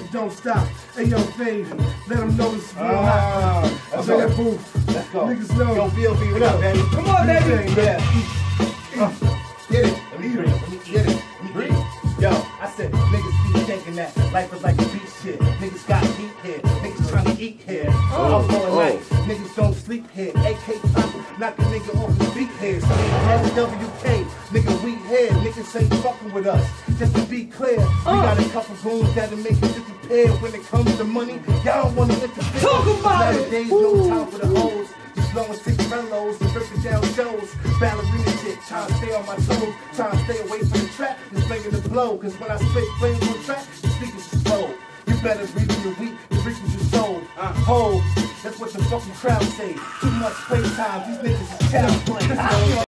niggas don't stop. Hey yo, Fave, let them know it's real hot. I'm in that booth. Let's go. Niggas know. Yo, BLB, what up, baby? Come on, baby. Yeah. Get it. Let me breathe. Let me get it. Let me breathe. Yo, I said, niggas keep thinking that life is like a beach shit. Niggas got heat here. Niggas trying to eat here. All night. Niggas don't sleep here. AK pop, knock a nigga off his feet here. SWK, nigga, we here. Niggas ain't fucking with us. Just to be clear, we got a couple goons that'll make it disappear. When it comes to money, y'all don't want to interfere. Talk about it. Nowadays, no time for the hoes. Just blowing 6 mellows and ripping down shows. Ballerina shit, trying to stay on my toes. Trying to stay away from the trap and slinging the blow. Cause when I spit flames on track, the speakers is slow. You better breathe in your weak and reach with your soul. Ho, that's what the fucking crowd say. Too much playtime, these niggas is child play.